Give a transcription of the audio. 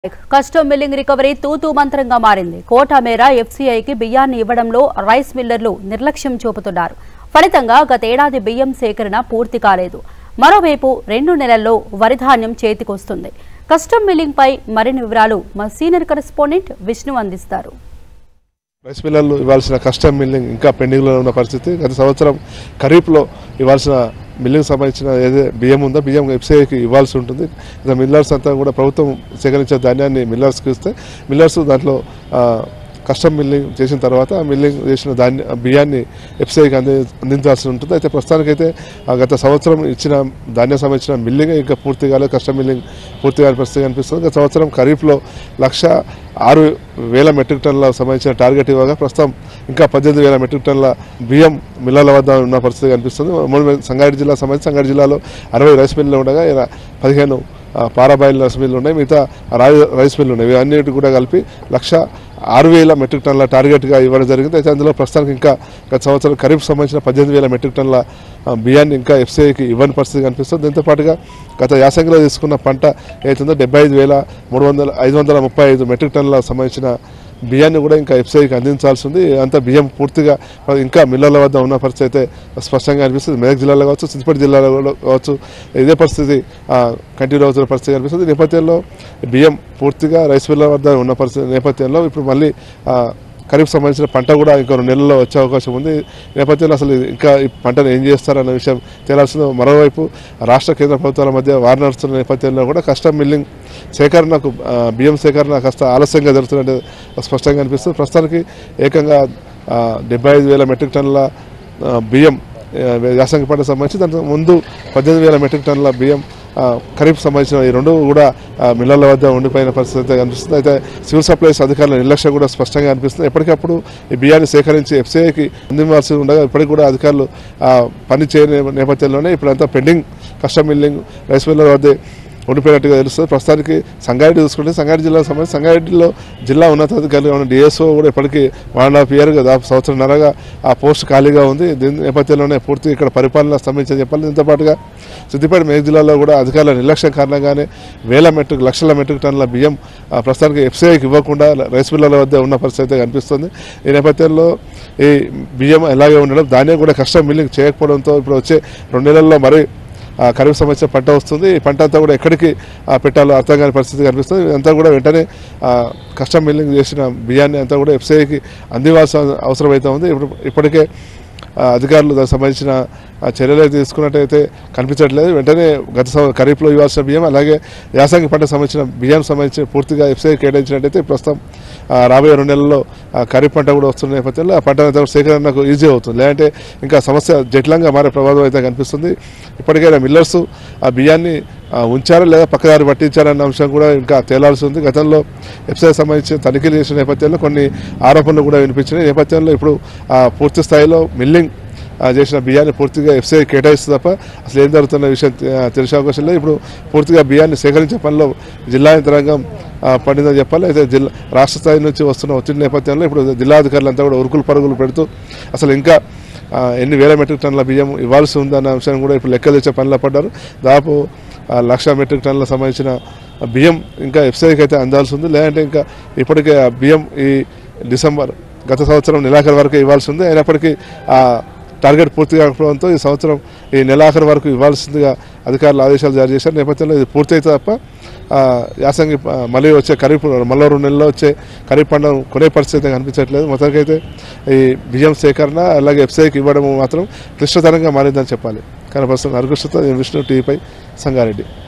Custom milling recovery తూతూ మంత్రంగా మారింది. కోటా మేర ఎఫ్సీఐకి బియ్యాన్ని ఇవ్వడంలో రైస్ మిల్లర్లు నిర్లక్ష్యం చూపుతున్నారు. ఫలితంగా గతేడాది బియ్యం సేకరణ పూర్తి కాలేదు. మరోవైపు 2 నెలల్లో వరి ధాన్యం చేతికొస్తుంది. కస్టమ్ మిల్లింగ్ పై మరిన్ని వివరాలు మా సీనియర్ కరెస్పాండెంట్ విష్ణు అందిస్తారు. రైస్ మిల్లర్లు ఇవ్వాల్సిన కస్టమ్ మిల్లింగ్ ఇంకా పెండింగ్లో ఉన్న పరిస్థితి. గత సంవత్సరం ఖరీఫ్లో ఇవ్వాల్సిన మిల్లింగ్ సంబంధించిన ఏదైతే బియ్యం ఉందో బియ్యం ఎఫ్సీఐకి ఇవ్వాల్సి ఉంటుంది. మిల్లర్స్ అంతా కూడా ప్రభుత్వం సేకరించే ధాన్యాన్ని మిల్లర్స్కి ఇస్తే మిల్లర్స్ దాంట్లో కస్టమ్ మిల్లింగ్ చేసిన తర్వాత మిల్లింగ్ చేసిన బియ్యాన్ని ఎఫ్సీఐకి అందించాల్సి ఉంటుంది. అయితే ప్రస్తుతానికైతే గత సంవత్సరం ఇచ్చిన ధాన్యం సంబంధించిన మిల్లింగ్ ఇంకా పూర్తి కాలేదు, కస్టమ్ మిల్లింగ్ పూర్తి కాని పరిస్థితి కనిపిస్తుంది. గత సంవత్సరం ఖరీఫ్లో 1,06,000 మెట్రిక్ టన్నుల సంబంధించిన టార్గెట్ ఇవ్వగా ప్రస్తుతం ఇంకా 18,000 మెట్రిక్ టన్నుల బియ్యం మిల్లర్ల వద్ద ఉన్న పరిస్థితి కనిపిస్తుంది. సంగారెడ్డి జిల్లా సంబంధించి సంగారెడ్డి జిల్లాలో 60 రైస్ మిల్లులు ఉండగా 15 పారాబాయిల్ రైస్ మిల్లు ఉన్నాయి, మిగతా రైస్ మిల్లు ఉన్నాయి. ఇవన్నిటి కూడా కలిపి 1,06,000 మెట్రిక్ టన్నుల టార్గెట్గా ఇవ్వడం జరిగింది. అయితే అందులో ప్రస్తుతానికి ఇంకా గత సంవత్సరం ఖరీఫ్ సంబంధించిన 18,000 మెట్రిక్ టన్నుల బియ్యాన్ని ఇంకా ఎఫ్సీఐకి ఇవ్వని పరిస్థితి కనిపిస్తుంది. దీంతో పాటుగా గత యాసంగిలో తీసుకున్న పంట ఏదైతుందో 75,535 మెట్రిక్ టన్నుల సంబంధించిన బియ్యాన్ని కూడా ఇంకా ఎఫ్సీఐకి అందించాల్సి ఉంది. అంతా బియ్యం పూర్తిగా ఇంకా మిల్లర్ల వద్ద ఉన్న పరిస్థితి అయితే స్పష్టంగా అనిపిస్తుంది. మెదక్ జిల్లాలో కావచ్చు, సిద్దిపేట జిల్లాలో కావచ్చు ఇదే పరిస్థితి కంటిన్యూ అవుతున్న పరిస్థితి కనిపిస్తుంది. ఈ నేపథ్యంలో బియ్యం పూర్తిగా రైస్ మిల్లర్ వద్ద ఉన్న పరిస్థితి నేపథ్యంలో ఇప్పుడు మళ్ళీ ఖరీఫ్ సంబంధించిన పంట కూడా ఇంకో 2 నెలల్లో వచ్చే అవకాశం ఉంది. ఈ నేపథ్యంలో అసలు ఇంకా ఈ పంటను ఏం చేస్తారన్న విషయం తేలాల్సింది. మరోవైపు రాష్ట్ర కేంద్ర ప్రభుత్వాల మధ్య వార్ నడుస్తున్న నేపథ్యంలో కూడా కస్టమ్ మిల్లింగ్ సేకరణకు బియ్యం సేకరణ కాస్త ఆలస్యంగా జరుగుతున్నట్టు స్పష్టంగా అనిపిస్తుంది. ప్రస్తుతానికి ఏకంగా 75,000 మెట్రిక్ టన్నుల బియ్యం యాసంగి పంట సంబంధించి దానికి ముందు 18,000 మెట్రిక్ టన్నుల బియ్యం ఖరీఫ్ సంబంధించిన ఈ 2 కూడా మిల్లర్ల వద్ద ఉండిపోయిన పరిస్థితి కనిపిస్తుంది. అయితే సివిల్ సప్లైస్ అధికారుల నిర్లక్ష్యం కూడా స్పష్టంగా అనిపిస్తుంది. ఎప్పటికప్పుడు ఈ బియ్యాన్ని సేకరించి ఎఫ్సీఐకి అందించాల్సి ఉండగా ఇప్పటికి కూడా అధికారులు పని చేయని నేపథ్యంలోనే ఇప్పుడంతా pending custom milling rice miller వద్దే ఉండిపోయినట్టుగా తెలుస్తుంది. ప్రస్తుతానికి సంగారెడ్డి చూసుకుంటే సంగారెడ్డి జిల్లాకు సంబంధించి సంగారెడ్డిలో జిల్లా ఉన్నతాధికారులుగా ఉన్న డిఎస్ఓ కూడా ఇప్పటికీ 1.5 ఇయర్గా దాదాపు సంవత్సరంన్నరగా ఆ పోస్ట్ ఖాళీగా ఉంది. దీని నేపథ్యంలోనే పూర్తి ఇక్కడ పరిపాలన స్తంభించని చెప్పాలి. దీంతో పాటుగా సిద్దిపేట మేదక్ జిల్లాలో కూడా అధికారుల నిర్లక్ష్యం కారణంగానే లక్షల మెట్రిక్ టన్నుల బియ్యం ప్రస్తుతానికి ఎఫ్సీఐకి ఇవ్వకుండా రైస్ మిల్లర్ల వద్ద ఉన్న పరిస్థితి కనిపిస్తుంది. ఈ నేపథ్యంలో ఈ బియ్యం ఎలాగే ఉండడం ధాన్యం కూడా కస్టమ్ మిల్లింగ్ చేయకపోవడంతో ఇప్పుడు వచ్చే 2 నెలల్లో మరి ఖరీఫ్ సంబంధించిన పంట వస్తుంది. ఈ పంట అంతా కూడా ఎక్కడికి పెట్టాలో అర్థం కాని పరిస్థితి కనిపిస్తుంది. ఇదంతా కూడా వెంటనే కస్టమ్ మిల్లింగ్ చేసిన బియ్యాన్ని అంతా కూడా ఎఫ్సీఐకి అందివ్వాల్సిన అవసరం అయితే ఉంది. ఇప్పటికే అధికారులు దానికి సంబంధించిన చర్యలు అయితే తీసుకున్నట్టయితే కనిపించట్లేదు. వెంటనే గత ఖరీఫ్లో ఇవ్వాల్సిన బియ్యం అలాగే యాసంగి పంటకు సంబంధించిన బియ్యం సంబంధించి పూర్తిగా ఎఫ్సీఐ కేటాయించినట్టయితే ప్రస్తుతం రాబోయే 2 నెలల్లో ఖరీఫ్ పంట కూడా వస్తున్న నేపథ్యంలో ఆ పంట సేకరణకు ఈజీ అవుతుంది. లేదంటే ఇంకా సమస్య జటిలంగా మారే ప్రమాదం అయితే కనిపిస్తుంది. ఇప్పటికైనా మిల్లర్స్ ఆ బియ్యాన్ని ఉంచారా లేదా పక్కదారి పట్టించారన్న అంశం కూడా ఇంకా తేలాల్సి ఉంది. గతంలో ఎఫ్సీఐ సంబంధించి తనిఖీలు చేసిన నేపథ్యంలో కొన్ని ఆరోపణలు కూడా వినిపించినాయి. నేపథ్యంలో ఇప్పుడు పూర్తి స్థాయిలో మిల్లింగ్ చేసిన బియ్యాన్ని పూర్తిగా ఎఫ్సీఐ కేటాయిస్తుంది తప్ప అసలు ఏం జరుగుతున్న విషయం తెలిసే అవకాశం లేదు. ఇప్పుడు పూర్తిగా బియ్యాన్ని సేకరించే పనిలో జిల్లా యంత్రాంగం పడిందని చెప్పాలి. అయితే రాష్ట్ర స్థాయి నుంచి వస్తున్న ఒత్తిడి నేపథ్యంలో ఇప్పుడు జిల్లాధికారులంతా కూడా ఉరుకులు పరుగులు పెడుతూ అసలు ఇంకా ఎన్ని వేల మెట్రిక్ టన్నుల బియ్యం ఇవ్వాల్సి ఉందన్న అంశాన్ని కూడా ఇప్పుడు లెక్క తెచ్చే పనిలో పడ్డారు. దాదాపు 1,00,000 మెట్రిక్ టన్నుల సంబంధించిన బియ్యం ఇంకా ఎఫ్సీఐకి అయితే అందాల్సి ఉంది. లేదంటే ఇంకా ఇప్పటికే ఆ బియ్యం ఈ డిసెంబర్ గత సంవత్సరం నెలాఖరు వరకు ఇవ్వాల్సి ఉంది. అయినప్పటికీ టార్గెట్ పూర్తి కాకపోవడంతో ఈ సంవత్సరం ఈ నెలాఖరు వరకు ఇవ్వాల్సిందిగా అధికారులు ఆదేశాలు జారీ చేశారు. నేపథ్యంలో ఇది పూర్తయితే తప్ప యాసంగి మళ్ళీ వచ్చే ఖరీఫ్ మళ్ళీ 2 నెలల్లో వచ్చే ఖరీఫ్ పంటను కొనే పరిస్థితి కనిపించట్లేదు. మొత్తానికైతే ఈ బియ్యం సేకరణ అలాగే ఎఫ్సీఐకి ఇవ్వడం మాత్రం క్లిష్టతరంగా మారిందని చెప్పాలి. కానీ ప్రస్తుతం అరకృష్ణతో విష్ణు TV5 సంగారెడ్డి.